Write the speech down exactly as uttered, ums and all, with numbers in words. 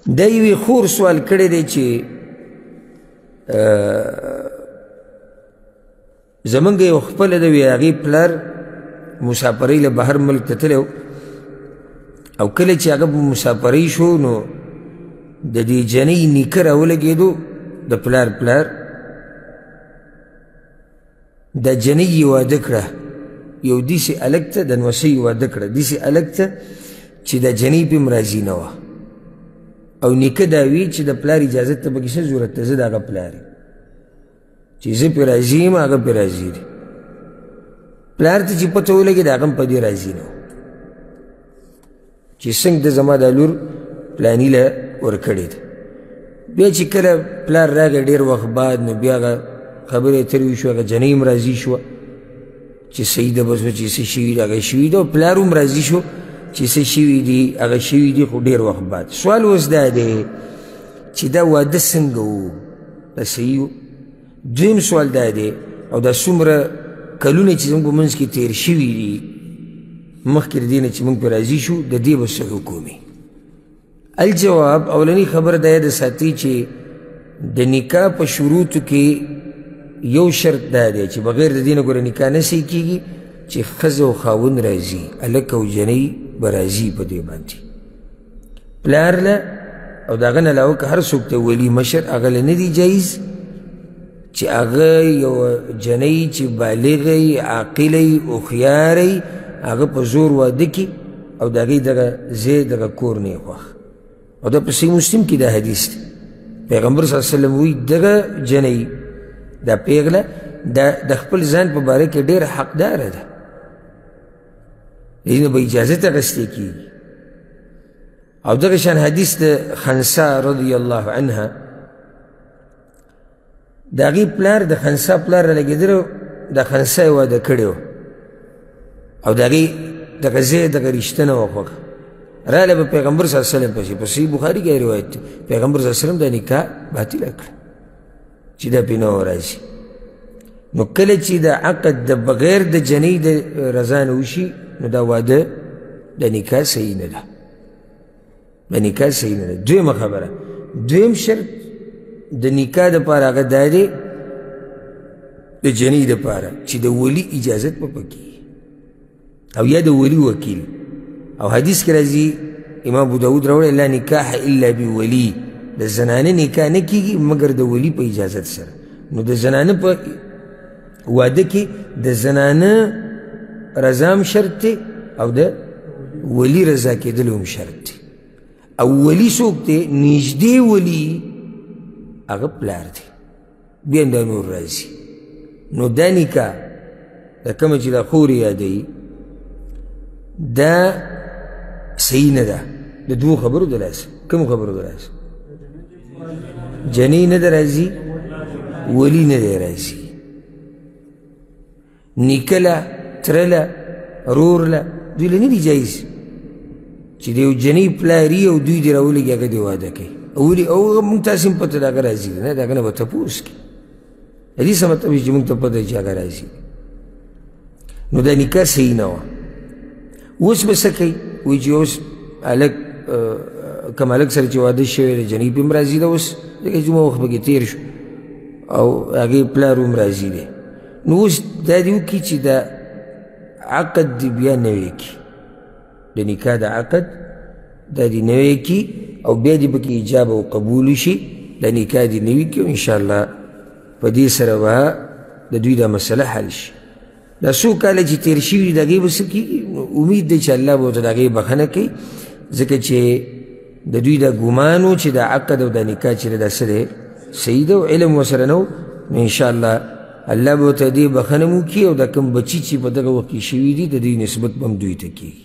دا یوې خور سوال کړی دی چې زمونږ یو خپله د وی هغې پلار مسافرۍ له بهر ملک ته تللی او کله چې هغه په مسافرۍ شو نو د دې جنۍ نیکه راولګېدو د پلار پلار دا جنۍ یې واده کړه یو داسې هلک ته د نوسۍ واده کړه داسې هلک ته چې دا جنۍ پې هم راضي نه وه او نیکه دا وی چې د پلار اجازت ته پکې څه ضرورت دی زه د هغه پلار یم چې زه پې راضي یم هغه پې راضي دی پلار ته چې پته ولګېد هغه هم په دې راضي نه و چې څنګه د زما دا لور پلاني له ورکړې ده بیا چې کله پلار راغی ډېر وخت بعد نو بیا هغه خبرې اترې وشوه هغه جنۍ هم راضي شوه چې صحیح ده بس چې څه شوي دي هغه شوي ده او پلار هم راضي شو چې څه شوي دي هغه شوي دي خو ډېر وخت بعد سوال اوس دا دی چې دا واده څنګه و دا صحیح و دویم سوال دا دی او دا څومره کلونه چې زموږ په منځ کې تېر شوي دي مخکې د دې نه چې موږ پرې راضي شو د دې به څه حکم وي الجواب اولنی خبره دا یاد ساتي چې د نکاح په شروطو کې یو شرط دا دی چې بغیر د دې نه ګوره نکاح نه صحیح کېږي چې ښځه او خاوند راځي هلک او جنۍ به راځي په دې باندې پلار له او د هغه نه علاوه که هر څوک ته ولي مشر هغه له نه دي جایز چې هغه یو جنۍ چې بالغه یي عاقله یي هوښیاره یي هغه په زور واده کړي او د هغې دغه ځای دغه کور نه یې خوښ او دا په صحیح مسلم کې دا حدیث دی پیغمبر صلی الله علیه وسلم وایي دغه جنۍ دا پیغله د خپل ځان په باره کې ډېره حقداره ده دې نه به اجازت اخیستې کېږي او دغه شان حدیث د خنسا رضی الله عنها د هغې پلار د خنسا پلار رالګېدلی د خنسا یې واده کړی و او د هغې دغه ځای دغه رشته نه وه خوښه راله به پیغمبر صلی الله علیه وسلم پسې په صحیح بخاري کې روایت دی پیغمبر صلی الله علیه وسلم دا نکاح باطله کړه چې دا پې نه ورځي نو کله چې د عقد د بغیر د جنۍ د رضا نه وشي نو دا واده د نکاح صحیح نه ده د نکاح صحیح نه ده دویمه خبره دویم شرط د نکاح دپاره هغه دا دی د جنۍ دپاره چې د ولي اجازت به پکې او یا د ولي وکیل او حدیث کې راځي امام ابو داود راوړی لا نکاح الا بولي د زنانه نکاح نه کېږي مګر د ولي په اجازت سره نو د زنانه په واده کې د زنانه رضا هم شرط دی او د ولي رضا کېدل هم شرط دی او ولي څوک دی نږدې ولي هغه پلار دی بیا هم دا نور راځي نو دا نکاح د کومه چې دا خور یادوي دا صحیح نه ده د دوو خبرو د لاسه کومو خبرو د لاسه جنۍ نه ده راځي ولي نه دی راځي نیکه له تره له رور له دوی له نه دي جایز چې د یو جنۍ پلاري او دوی دې راولګي هغه دې واده کوي او ولي او موږ تاسې هم پته د هغه راځي نه د هغه نه به تپوس کړي د دې څه مطلب چې موږ ته پته چې هغه راځي نو دا نکاح صحیح نه وه اوس به څه کوي وایي چې اوس هلک کوم هلک سره چې واده شوی دی جنۍ پې هم راضي ده اوس ځکه چې دومره وخت پکې تېر شو او هغې پلار هم راضي دی نو اوس دا دې وکړي چې دا عقد دې بیا نوی کړي د نکاح د عقد دا دې نوی کړي او بیا دې پکې ایجاب او قبول شي دا نکاح دې نوي کړي او انشاءالله په دې سره به د دوی دا مسله حل شي دا څو کاله چې تېر شوي د هغې به څه کېږي امید دی چې الله به ورته د هغې بښنه کوي ځکه چې د دوی دا ګمان و چې دا عقد او دا نکاح چې دا څه دی صحیح ده او علم ورسره نه و نو انشاءالله الله به ورته دې بښنه هم وکړي او دا کوم بچي چې په دغه وخت کې شوي دي د دوی نسبت به هم دوی ته کېږي